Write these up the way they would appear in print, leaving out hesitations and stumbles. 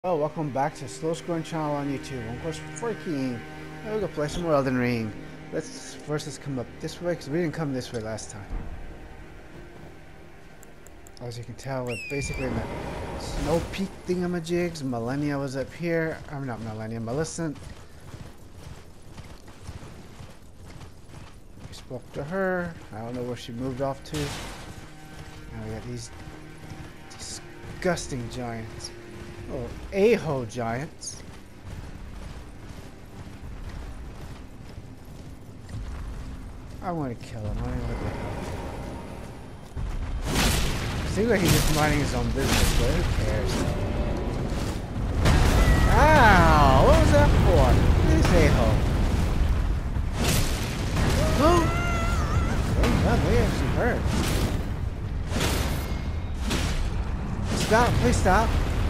Oh, welcome back to Slow Scoring channel on YouTube. I'm of course freaking. We're gonna play some more Elden Ring. Let's come up this way because we didn't come this way last time. As you can tell, we're basically in the Snow Peak thingamajigs. Millennia was up here. I'm not Millennia, Millicent. We spoke to her. I don't know where she moved off to. Now we got these disgusting giants. Oh, a-ho giants. I want to kill him. I don't know what the hell. Seems like he's just minding his own business, but who cares? Ow! What was that for? This a-ho. Oh! Thank God, we actually hurt. Stop! Please stop!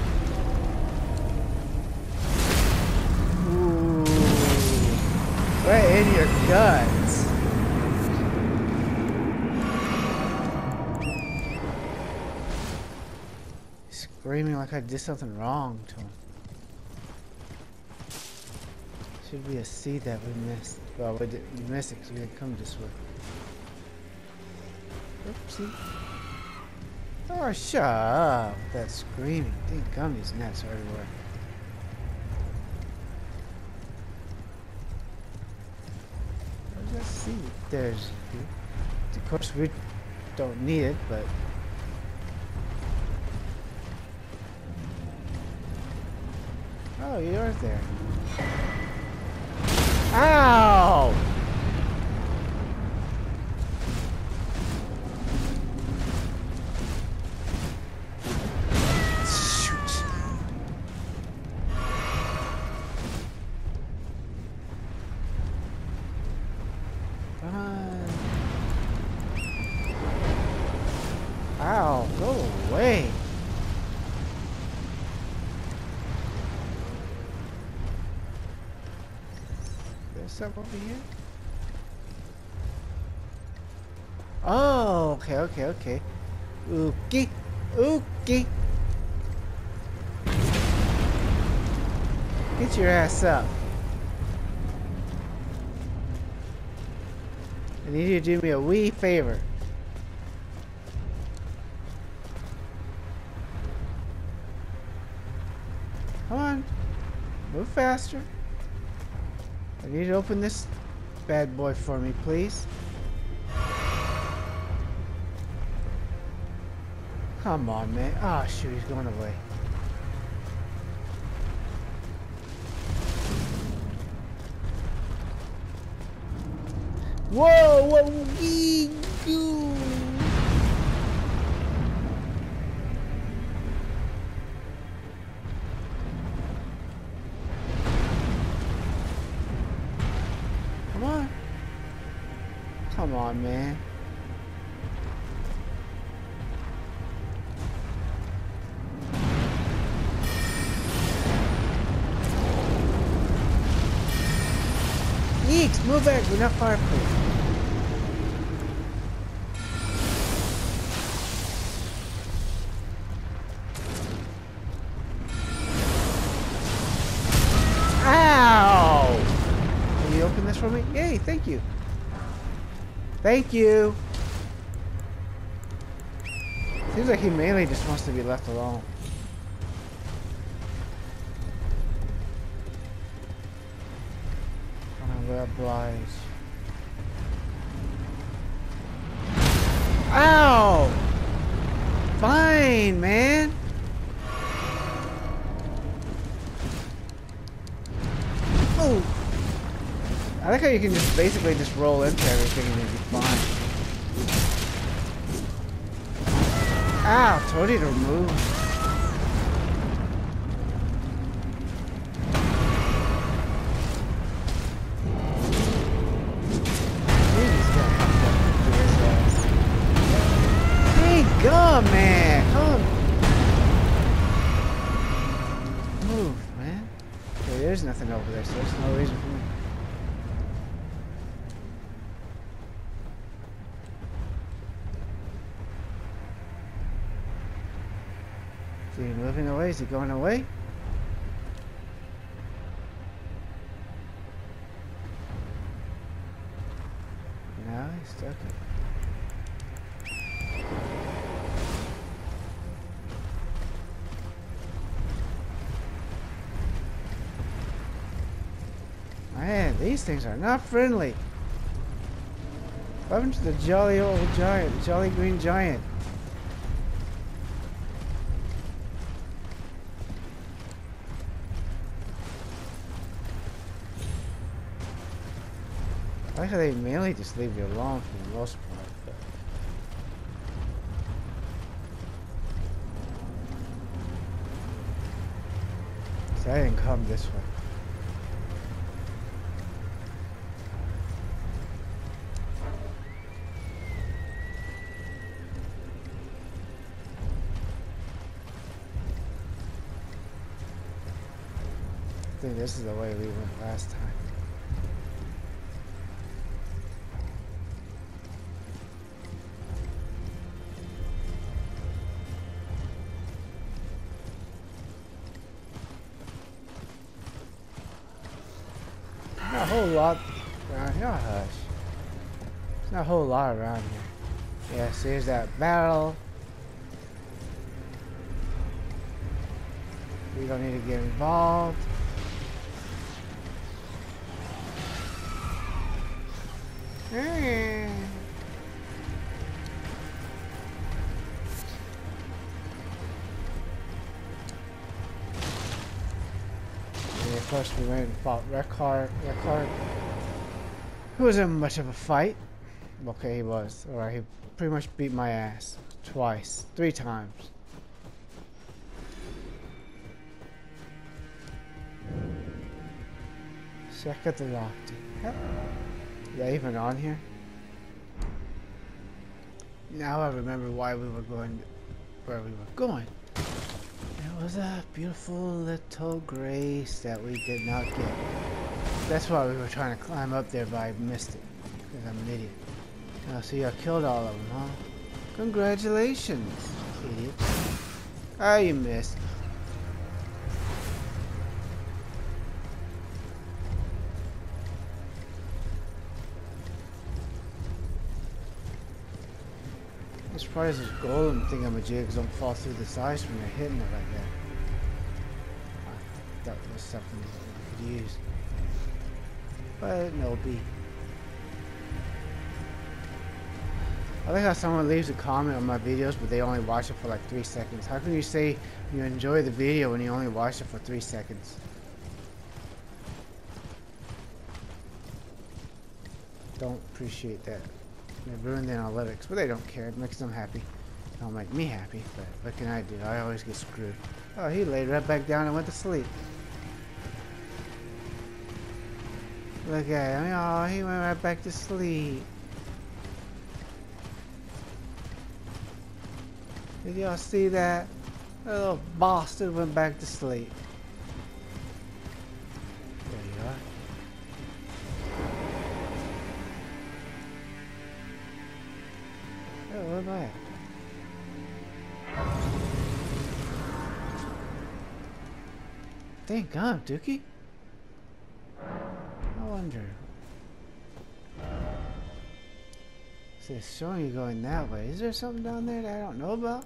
Right in your guts. Screaming like I did something wrong to him. Should be a seed that we missed. Well, we missed it because we didn't come this way. Oopsie. Oh, shut up with that screaming. Dang gum, these nets are everywhere. Let's see. There's. Of course, we don't need it, but. Oh, you're there. Ow! Shoot. Ow, go away. There's something over here. Oh, okay. Ookie. Get your ass up. I need you to do me a wee favor. Come on. Move faster. I need you to open this bad boy for me, please. Come on, man. Ah, oh, shoot, he's going away. Whoa, goo. Come on, man. Yeeks, move back. We're not fireproof. Ow! Can you open this for me? Yay, thank you. Thank you. Seems like he mainly just wants to be left alone. I'm gonna oblige. Ow! Fine, man. Oh. I like how you can just basically just roll into everything and it'll be fine. Ow, told you to move. Hey, go, man. Come. Move, man. Okay, there's nothing over there, so there's no reason for me. Is he moving away? Is he going away? Stuck it. Man, these things are not friendly. What happened to the jolly old giant, jolly green giant? I like how they mainly just leave you alone for the most part. So I didn't come this way. I think this is the way we went last time. Not a whole lot around here. Hush. There's not a whole lot around here. Yes, here's that barrel. We don't need to get involved. Yeah, of course we went and fought Reckhart. Who wasn't much of a fight. Okay, he was. Alright, he pretty much beat my ass. Twice. 3 times. Check out the locked. Is that even on here? Now I remember why we were going where we were going. It was a beautiful little grace that we did not get. That's why we were trying to climb up there, but I missed it. Because I'm an idiot. Oh, so you killed all of them, huh? Congratulations, idiot. Ah, you missed. This probably is this golden thingamajigs don't fall through the sides when they're hitting it like that. I thought it was something that we could use. But no be. I like how someone leaves a comment on my videos, but they only watch it for like 3 seconds. How can you say you enjoy the video when you only watch it for 3 seconds? Don't appreciate that. They ruined the analytics, but they don't care. It makes them happy. It don't make me happy, but what can I do? I always get screwed. Oh, he laid right back down and went to sleep. Look at him. Oh, he went right back to sleep. Did y'all see that? That little bastard went back to sleep. There you are. Oh, where am I at? Thank God, Dookie. I wonder. See, it's showing you going that way. Is there something down there that I don't know about?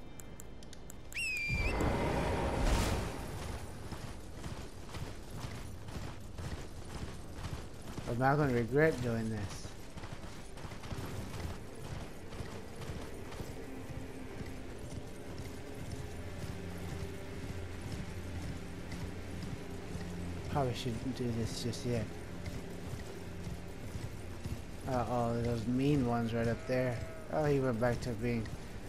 Or am I going to regret doing this? Probably shouldn't do this just yet. Uh-oh, those mean ones right up there. Oh, he went back to being...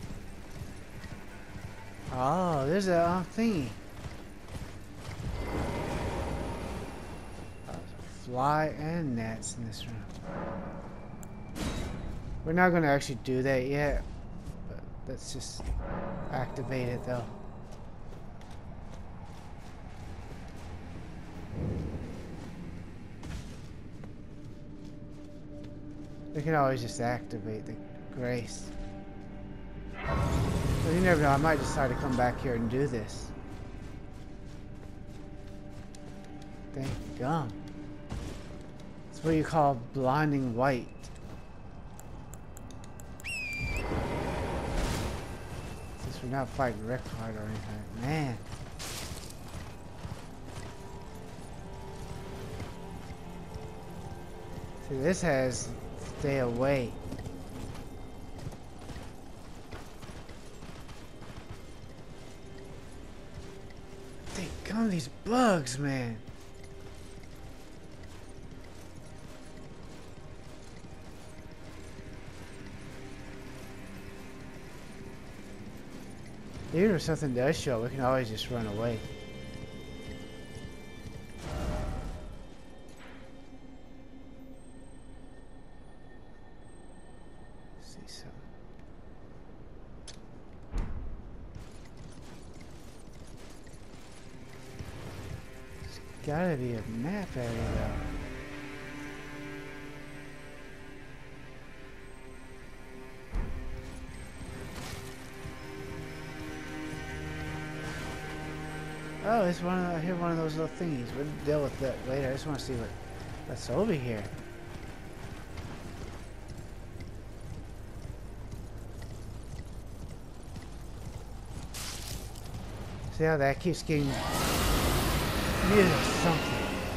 Oh, there's a thingy. Fly and gnats in this room. We're not going to actually do that yet. But let's just activate it though. We can always just activate the grace. But you never know, I might decide to come back here and do this. Thank God. It's what you call blinding white. We're not fighting Riptide or anything. Man. See, this has stay away. They come these bugs, man. Even if something does show, we can always just run away. See something. There's gotta be a map area though. Oh, it's one of I hear one of those little thingies. We'll deal with that later. I just want to see what's over here. See how that keeps getting muted or something.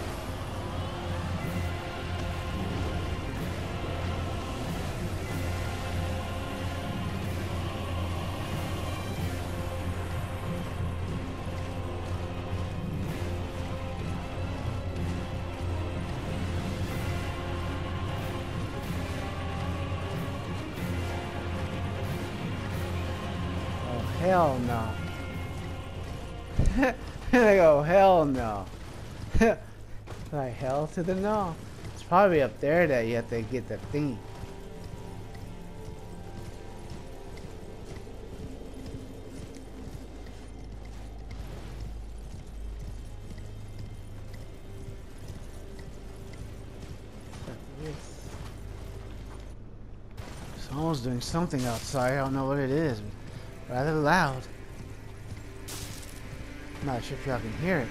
Hell no. I go, hell no. Like, hell to the no. It's probably up there that you have to get the thingy. Someone's doing something outside. I don't know what it is. Rather loud. I'm not sure if y'all can hear it.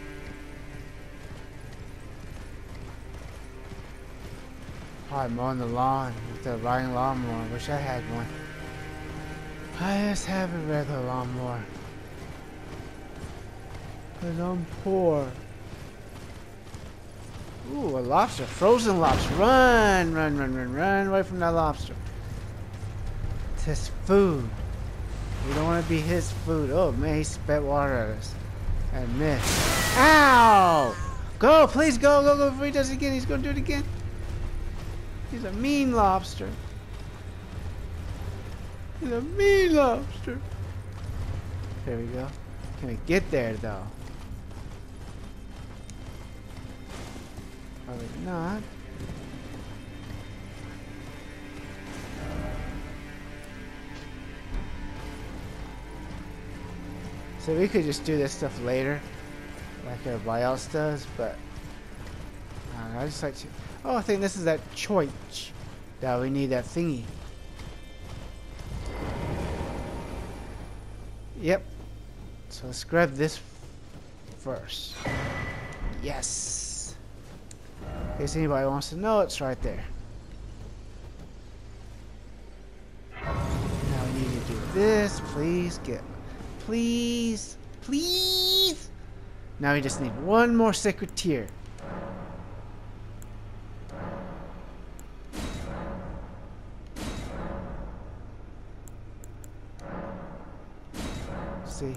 Probably mowing the lawn with the riding lawnmower. Wish I had one. I just have a regular lawnmower. Cause I'm poor. Ooh, a lobster. Frozen lobster. Run, run, run, run, run away from that lobster. It's his food. We don't want to be his food. Oh man, he spat water at us. And missed. Ow! Go, please go, go, go before he does it again. He's gonna do it again. He's a mean lobster. He's a mean lobster. There we go. Can we get there though? Probably not. So we could just do this stuff later, like everybody else does, but I don't know, I just like to... Oh, I think this is that choich that we need, that thingy. Yep. So let's grab this first. Yes. In case anybody wants to know, it's right there. Now we need to do this. Please get... Please, please. Now we just need one more sacred tier. See?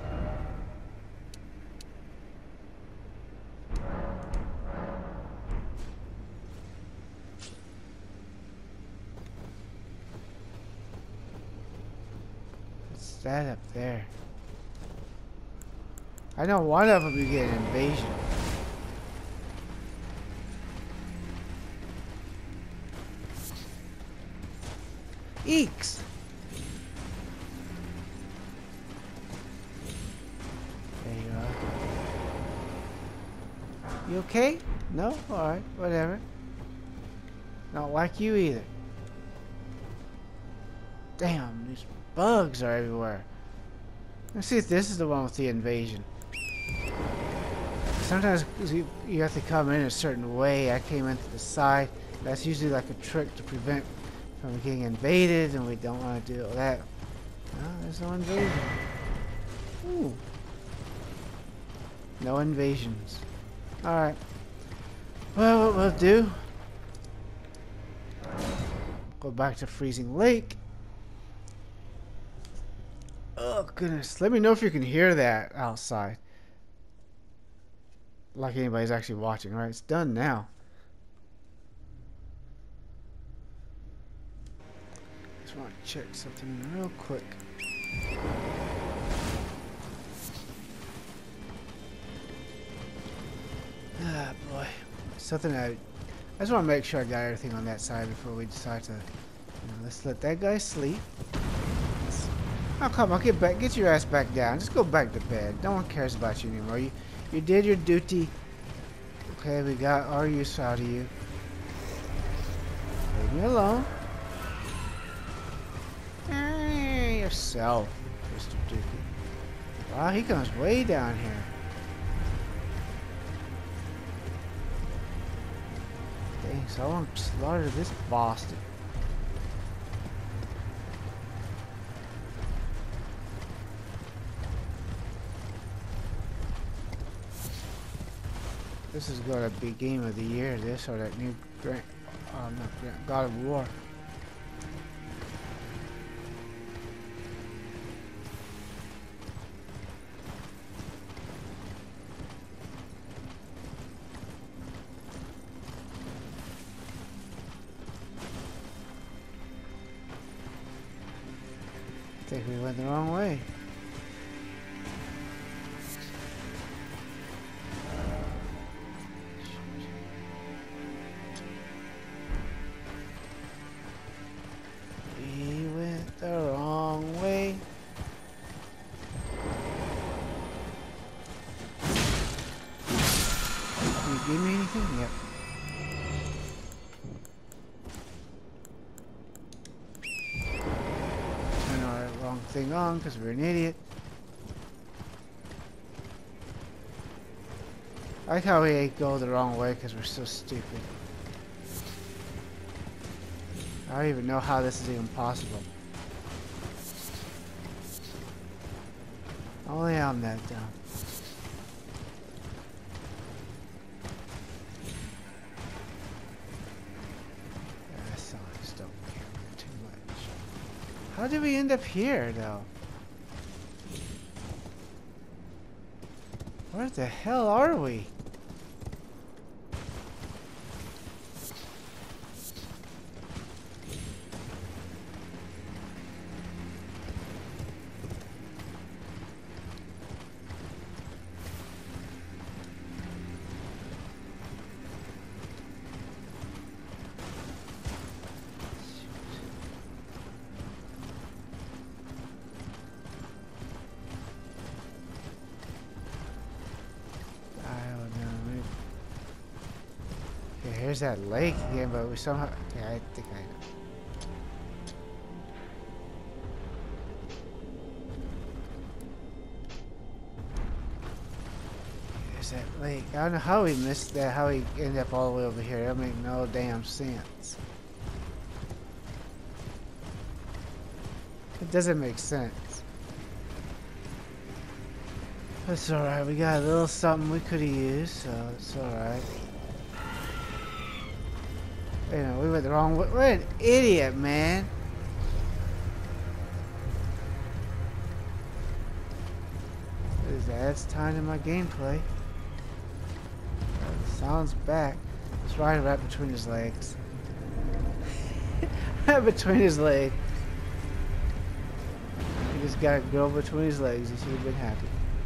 That up there. I know one of them you get an invasion. Eeks! There you are. You okay? No? Alright, whatever. Not like you either. Damn, these bugs are everywhere. Let's see if this is the one with the invasion. Sometimes you have to come in a certain way. I came in to the side. That's usually like a trick to prevent from getting invaded, and we don't want to do that. No, there's no invasion. Ooh. No invasions. Alright. Well, what we'll do... Go back to Freezing Lake. Oh, goodness. Let me know if you can hear that outside. Like anybody's actually watching. Alright, it's done now. Just want to check something real quick. Ah, boy. Something I just want to make sure I got everything on that side before we decide to... let's let that guy sleep. Oh, come on. Get your ass back down. Just go back to bed. No one cares about you anymore. You did your duty. Okay, we got our use out of you. Leave me alone. Hey, yourself, Mr. Dookie. Wow, he comes way down here. Dang, so I want to slaughter this bastard. This is going to be game of the year, this, or that new God of War. I think we went the wrong way. We went the wrong way. Can you give me anything? Yep. Wrong thing on because we're an idiot. I like how we go the wrong way because we're so stupid. I don't even know how this is even possible. Only I'm that dumb. How did we end up here, though? Where the hell are we? Here's that lake again, but we somehow... Yeah, I think I know. There's that lake. I don't know how we missed that, how we ended up all the way over here. That makes no damn sense. It doesn't make sense. That's alright. We got a little something we could have used, so it's alright. You know, we went the wrong way. What an idiot, man. What is that? That's time in my gameplay. Sound's back. It's right between his legs. Right between his legs. He just got to go between his legs. He should have been happy.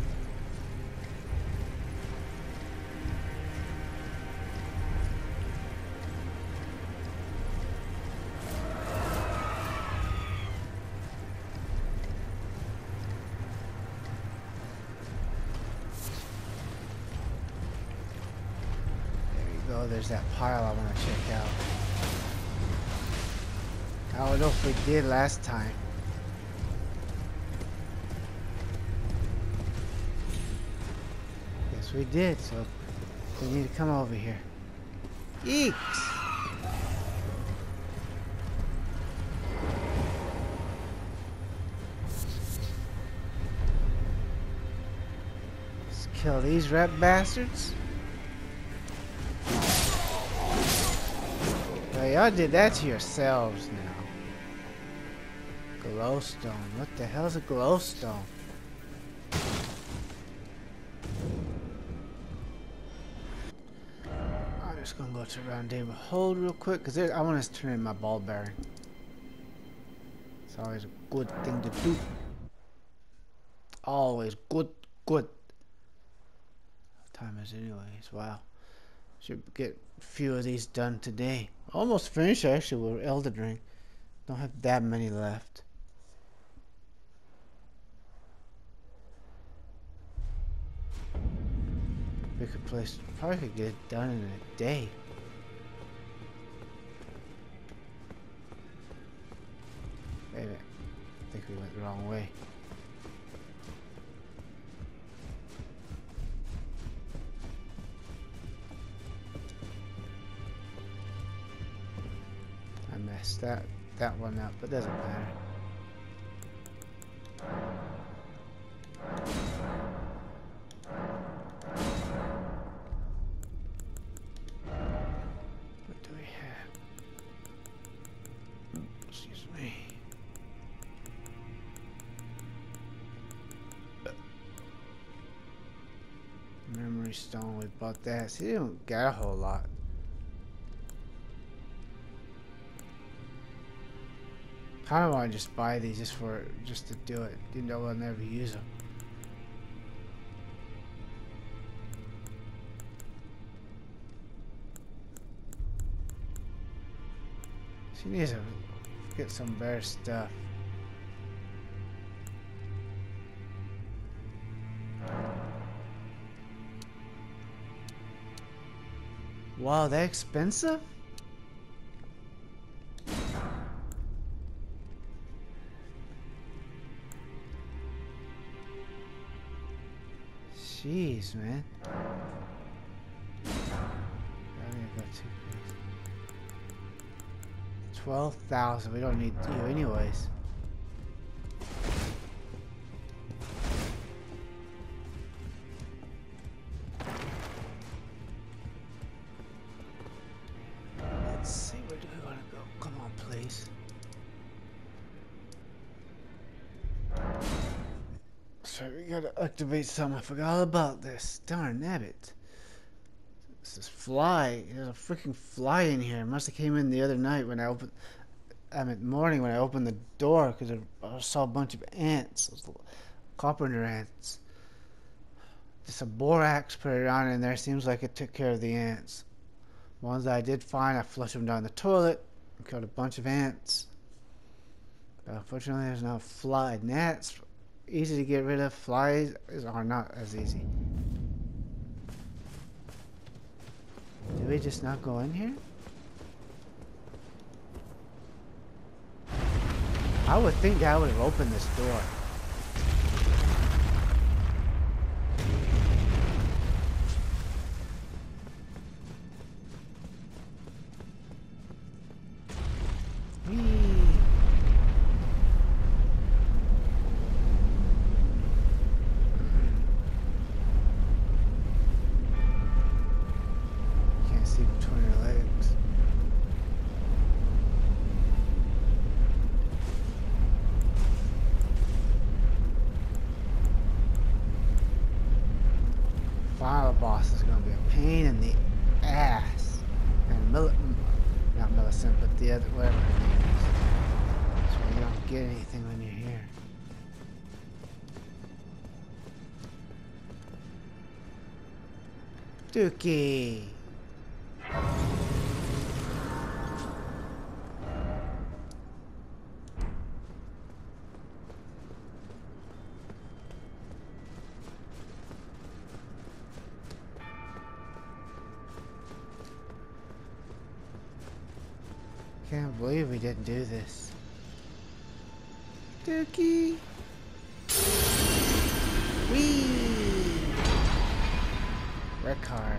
There's that pile I want to check out. I don't know if we did last time. Yes, we did, so we need to come over here. Eeks! Kill these rat bastards. Well, y'all did that to yourselves now. Glowstone. What the hell's a glowstone? I'm just gonna go to Rendezvous Hold real quick because I want to turn in my ball bearing. It's always a good thing to do. Always good. What time is it anyways? Wow. Should get a few of these done today. Almost finished actually with Elden Ring. Don't have that many left. We could probably could get it done in a day. Wait a minute. I think we went the wrong way. I messed that one up, but doesn't matter. What do we have? Excuse me. Memory stone, we bought that. See, they don't got a whole lot. I don't want to just buy these just to do it. You know, I'll never use them. She needs to get some better stuff. Wow, that expensive? Jeez, man. I need to go too crazy. 12,000. We don't need you anyways. Let's see, where do we want to go? Come on, please. So we gotta activate something. I forgot all about this. Darn nabbit. This is fly. There's a freaking fly in here. It must have came in the other night when I opened. Morning when I opened the door because I saw a bunch of ants. Those little carpenter ants. Just a borax put it on in there. Seems like it took care of the ants. Ones that I did find, I flushed them down the toilet and killed a bunch of ants. But unfortunately, there's no fly. Gnats. Easy to get rid of. Flies are not as easy. Did we just not go in here? I would think that would have opened this door. Final boss is going to be a pain in the ass. And not Millicent, but the other, whatever her name is. So you don't get anything when you're here. Dookie! Can't believe we didn't do this. Dookie! Whee! Record.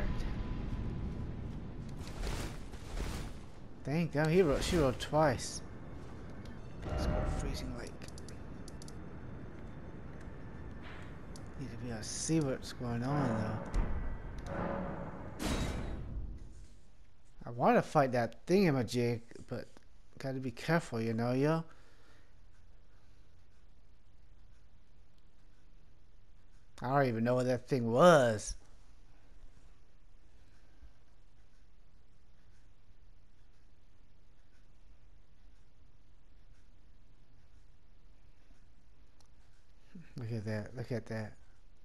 Thank God she wrote twice. Let's go to Freezing Lake. Need to be able to see what's going on though. I want to fight that thingamajig, but gotta be careful, you know, yo. I don't even know what that thing was. Look at that. Look at that.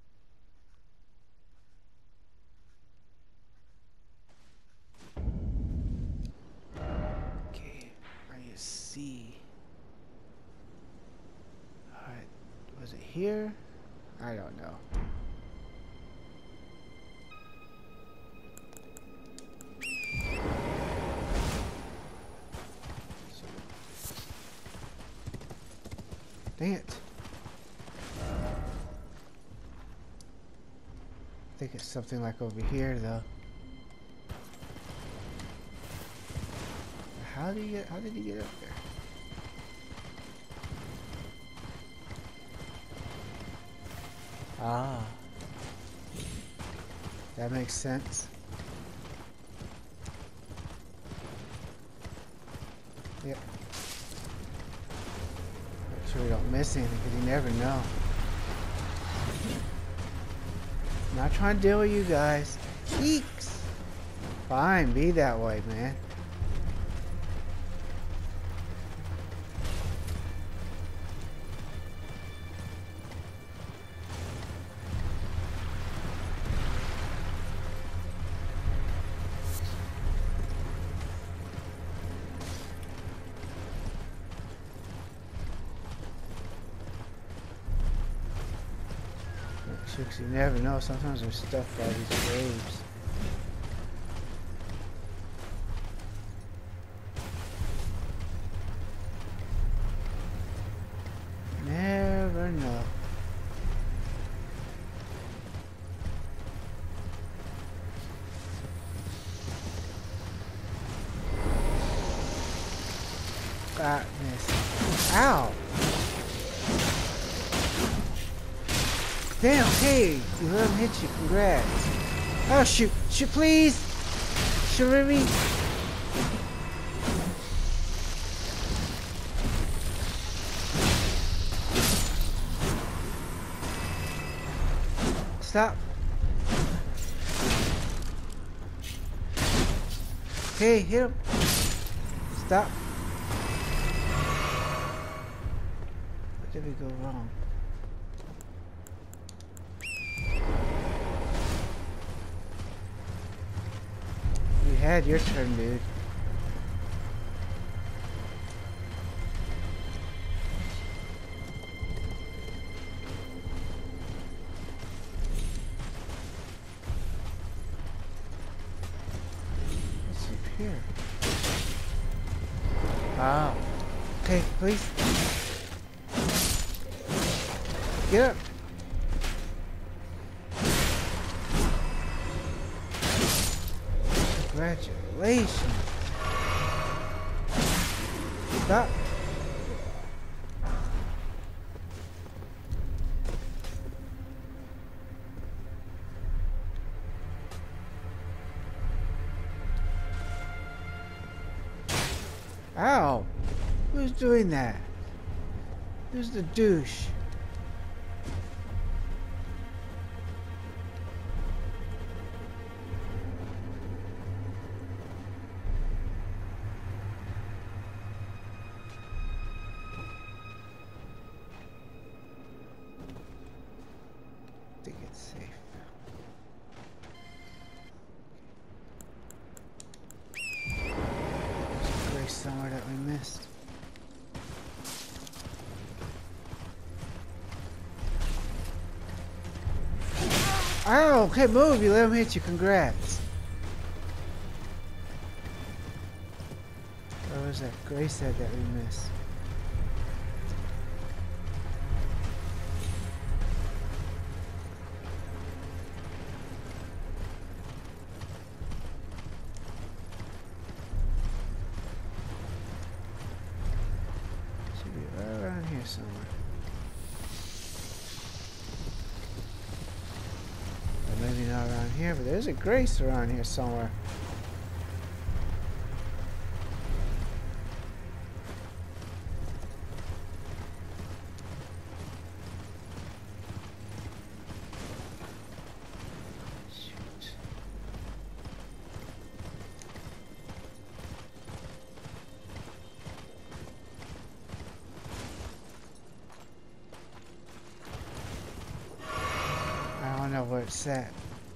Okay, I see. Alright, was it here? I don't know. Dang it. I think it's something like over here though. How did he get up there? Ah. That makes sense. Yep. Make sure we don't miss anything because you never know. Not trying to deal with you guys. Eeks! Fine, be that way, man. Because you never know, sometimes there's stuff by these graves. Never know. Got missed. Ow! Damn, hey, you let him hit you, congrats. Oh shoot, shoot please! Shoot me! Stop. Hey, hit him. Stop. Where did we go wrong? You had your turn, dude. Here. Ah. Okay, please. Get up. Congratulations. Stop. Ow! Who's doing that? Who's the douche? I think it's safe. Somewhere that we missed. Oh, okay, move. You let him hit you. Congrats. Where was that Grace head that we missed? Somewhere. here, but there's a grace around here somewhere. Shoot. I don't know where it's at.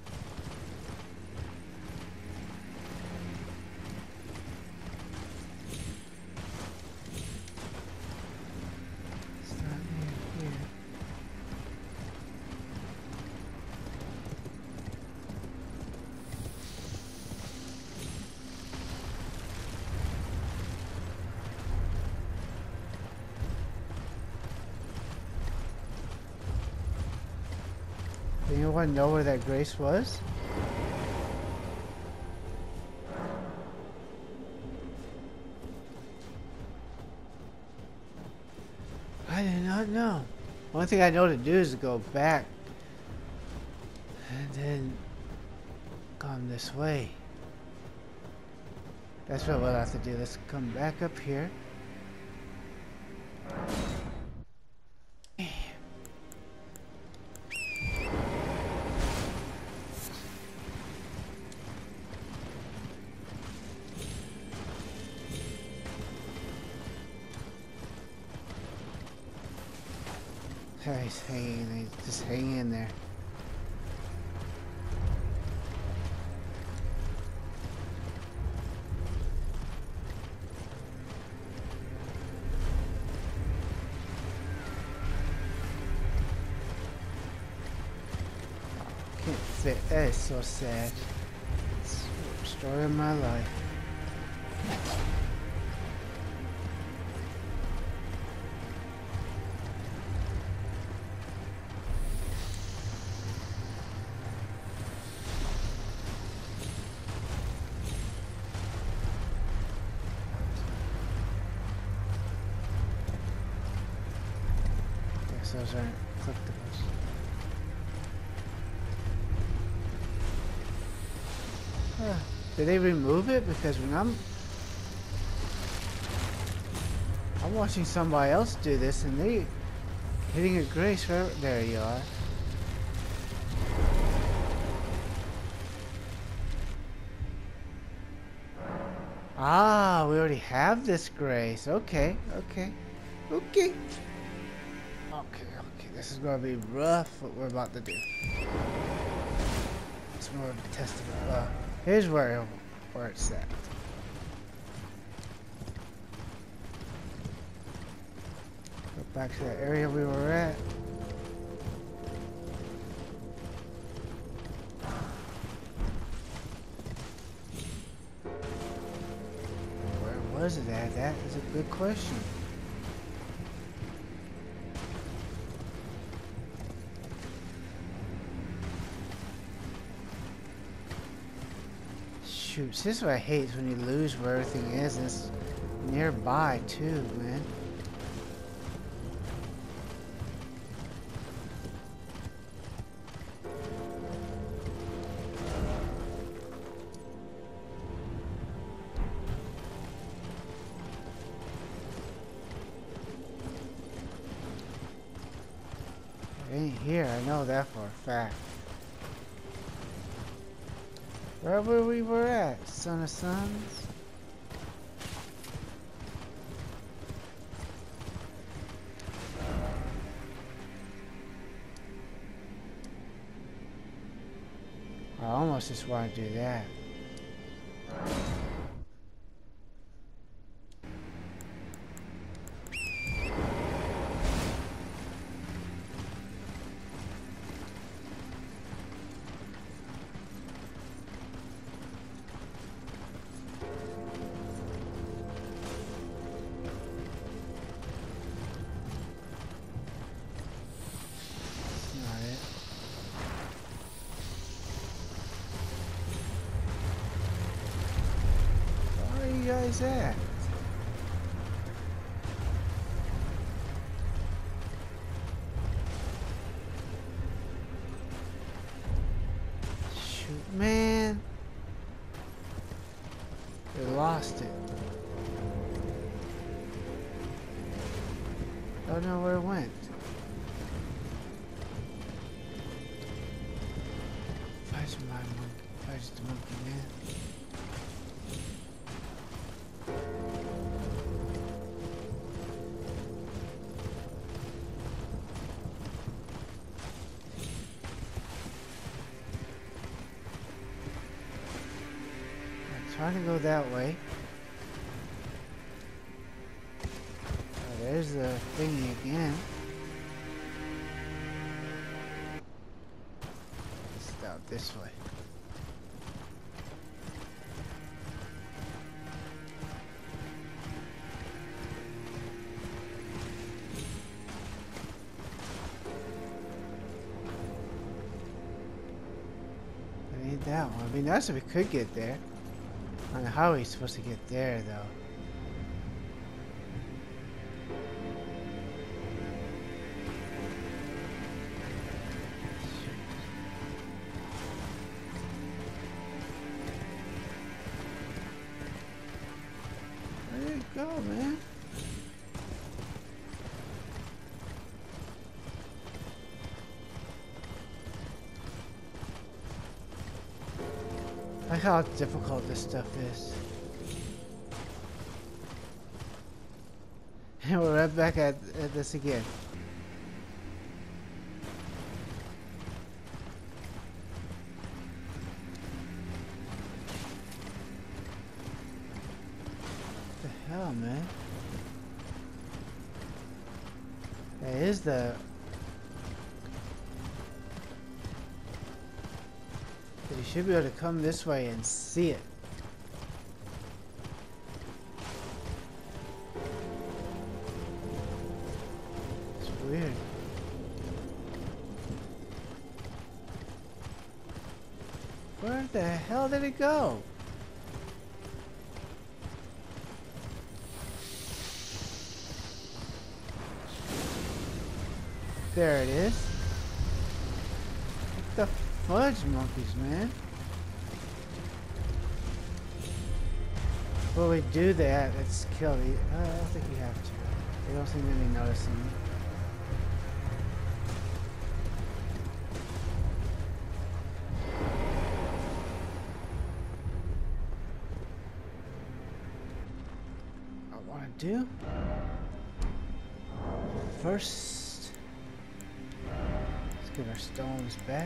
Anyone know where that grace was? I do not know. One thing I know to do is to go back and then come this way. That's what we'll have to do. Let's come back up here. He's hanging, he's just hanging in there. Can't fit. That is so sad. It's the story of my life. Those aren't collectibles. Did they remove it? Because when I'm watching somebody else do this and they hitting a grace right there. You are. Ah, we already have this grace. Okay. This is gonna be rough what we're about to do. It's more of a test of love. Here's where it's at. Go back to that area we were at. Where was it at? That is a good question. Shoot, this is what I hate is when you lose where everything is, and it's nearby too, man. It ain't here, I know that for a fact. Wherever we were at, Son of Sons. I almost just want to do that. Is that? Shoot. We lost it. Don't know where it went. Fudge my monkey. Fudge the monkey, man. I'm trying to go that way. Oh, there's the thingy again. It's out this way. I need that one. I mean, that's if we could get there. I don't know how he's supposed to get there, though. Where did it go, man? I like how difficult this stuff is. And we're right back at this again. What the hell, man? That is the... You should be able to come this way and see it. It's weird. Where the hell did it go? There it is. What the fudge monkeys, man? Well, we do that. Let's kill the. I don't think you have to. They don't seem to be noticing me. What I want to do first. Let's get our stones back.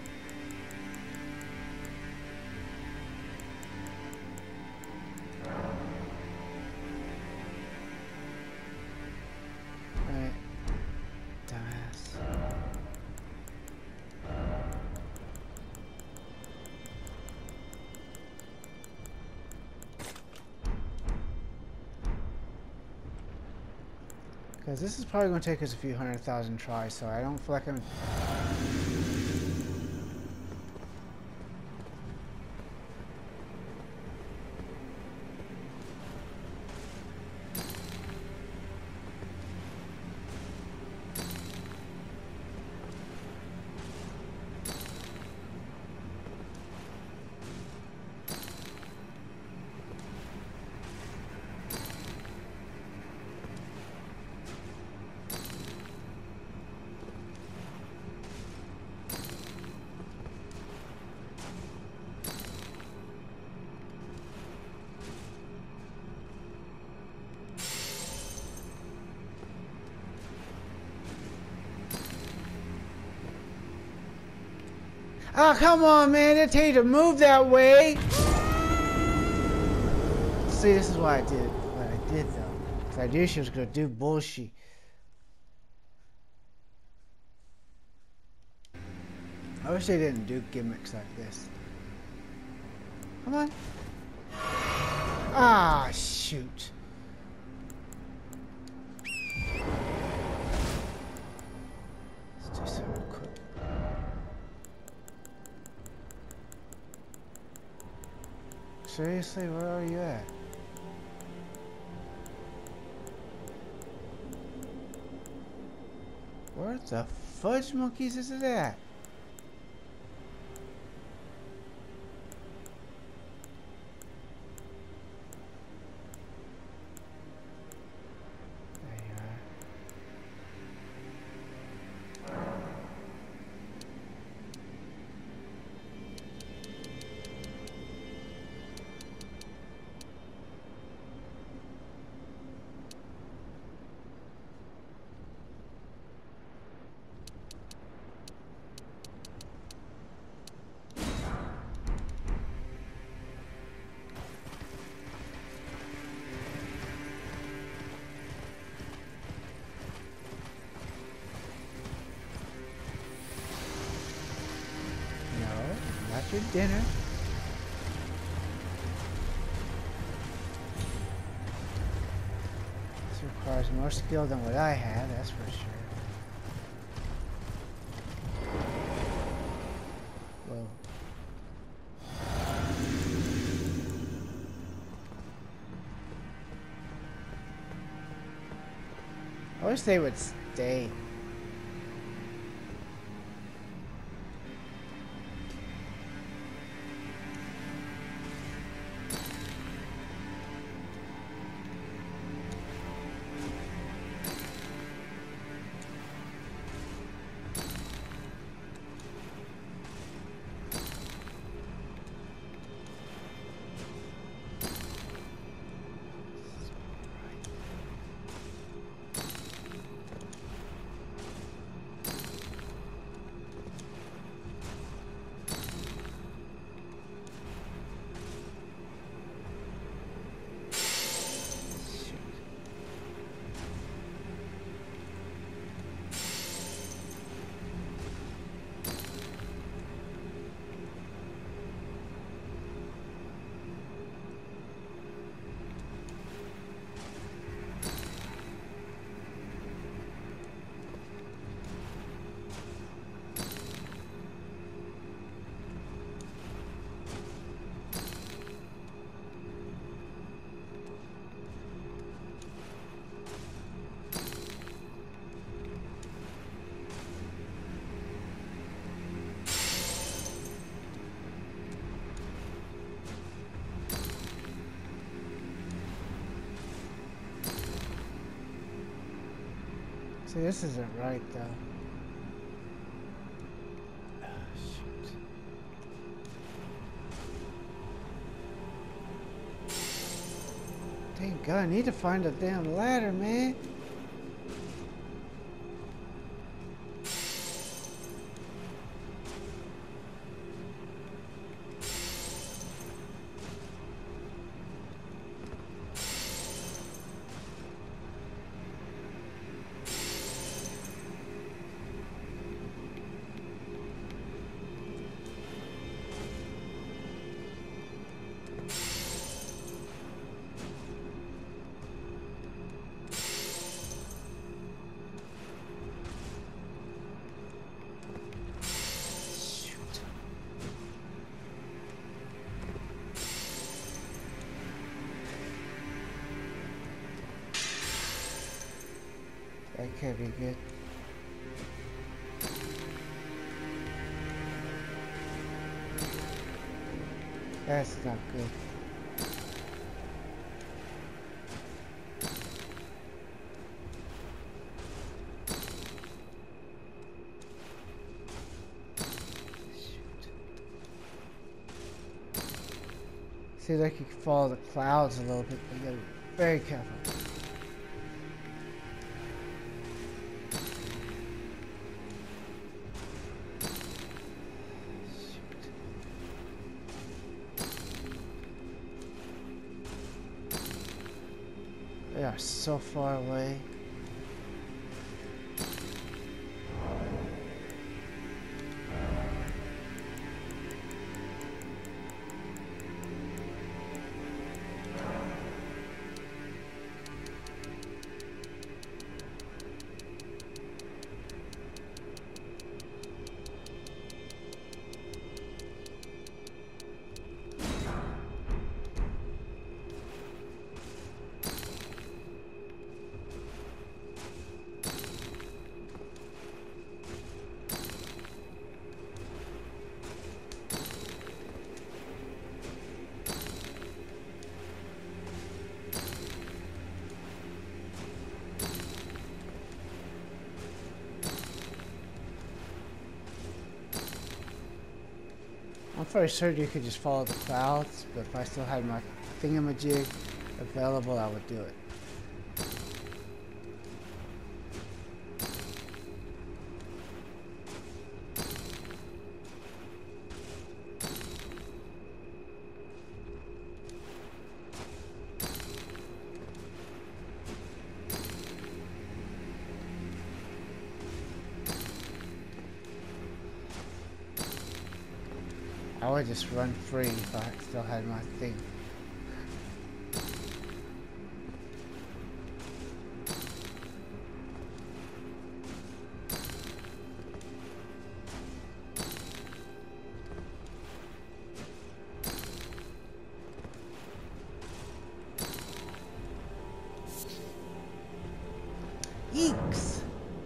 Because this is probably going to take us a few 100,000 tries, so I don't feel like I'm... Oh, come on, man. They tell you to move that way. See, this is why I did what I did, though. Because I knew she was going to do bullshit. I wish they didn't do gimmicks like this. Come on. Ah, shoot. Let's do something quick. Seriously, where are you at? Where the fudge monkeys is it at? for dinner. This requires more skill than what I have, that's for sure. Whoa. I wish they would stay. See, this isn't right, though. Oh, shoot. Dang God, I need to find a damn ladder, man. That could be good. That's not good. Shoot. Seems like you can follow the clouds a little bit, but you gotta be very careful. They are so far away. I'm first heard you could just follow the clouds, but if I still had my thingamajig available, I would do it. I would just run free if I still had my thing. Eeks!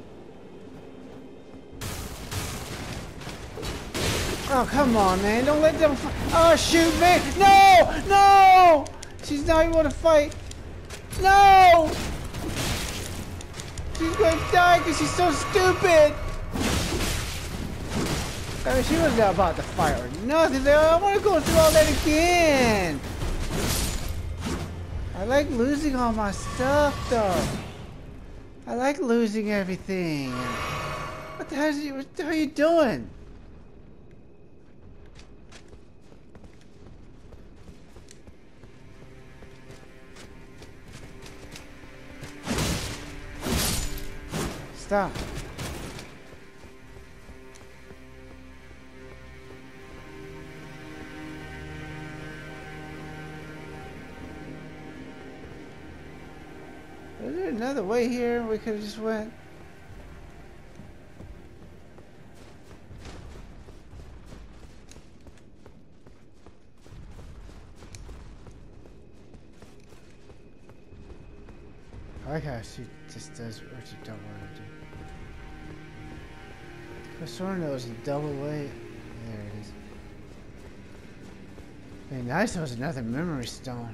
Oh, come on, man. Don't let them oh, shoot, man. No! No! She's not even want to fight. No! She's going to die because she's so stupid. I mean, she was not about to fight or nothing. I want to go through all that again. I like losing all my stuff, though. I like losing everything. What the hell are you doing? Stop. Is there another way here? We could have just went. I like how she just does what you don't want to do. I sort of know it's a double way. There it is. Man, nice there was another memory stone.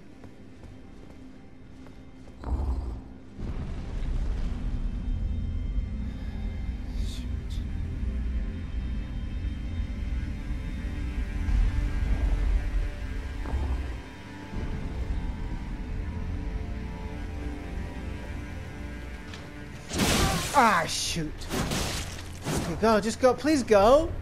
Ah, shoot. Okay, go. Just go. Please go.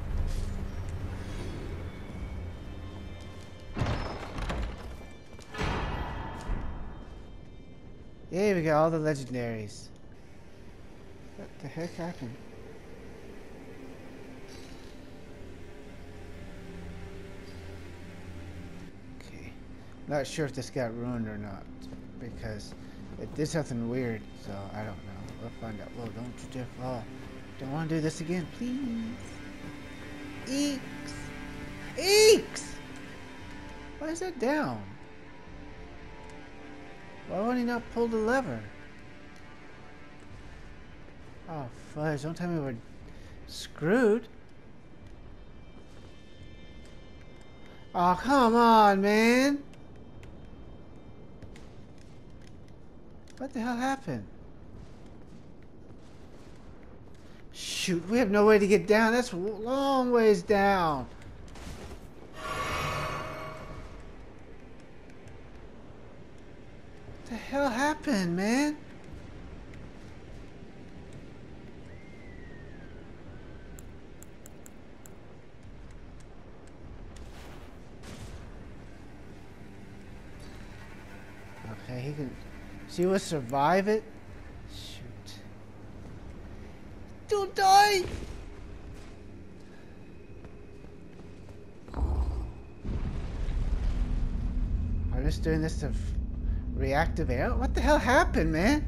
Yeah, we got all the legendaries. What the heck happened? Okay. Not sure if this got ruined or not. Because it did something weird. So, I don't know. We'll find out. Whoa, don't you dare fall. Don't want to do this again, please. Eeks! Eeks! Why is that down? Why won't he not pull the lever? Oh, fudge. Don't tell me we're screwed. Oh, come on, man. What the hell happened? Shoot, we have no way to get down. That's a long ways down. What the hell happened, man? Okay, he can... She will survive it? Shoot. Don't die! I'm just doing this to reactivate. What the hell happened, man?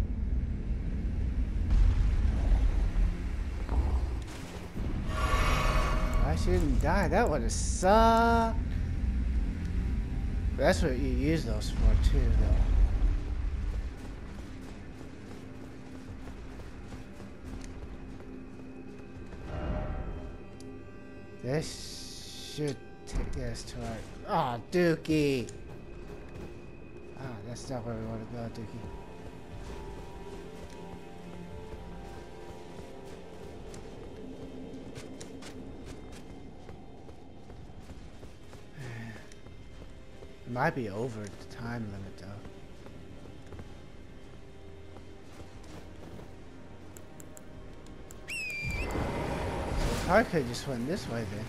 Why she didn't die? That would have sucked. That's what you use those for too, though. This should take us to our... Oh, Dookie! Ah, that's not where we want to go, Dookie. It might be over the time limit, though. I could just went this way then.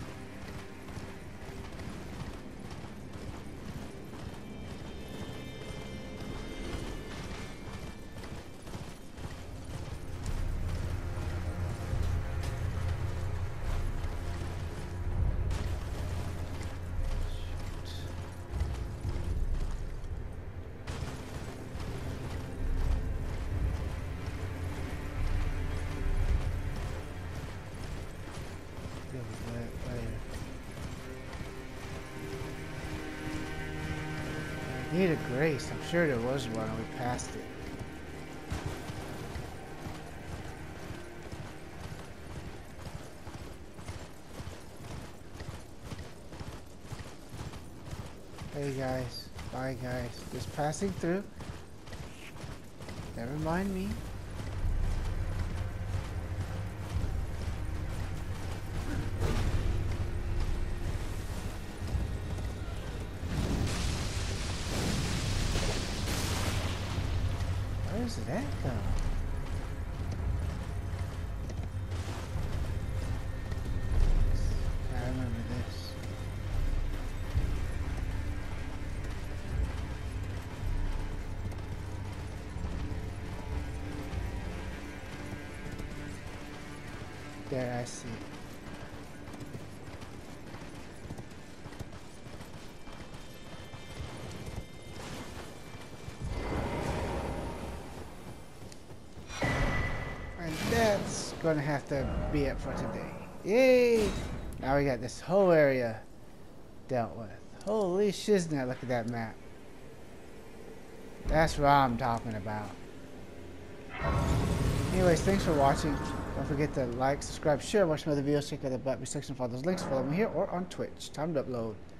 Need a grace. I'm sure there was one and we passed it. Hey guys. Bye guys. Just passing through. Never mind me. Where's that go? I remember this. There, I see. And that's gonna have to be it for today. Yay! Now we got this whole area dealt with. Holy shiznit, look at that map. That's what I'm talking about. Anyways, thanks for watching. Don't forget to like, subscribe, share, watch my other videos, check out the button section for all those links. Follow me here or on Twitch. Time to upload.